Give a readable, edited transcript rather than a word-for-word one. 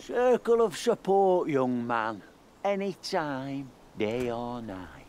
Circle of support, young man. Any time, day or night.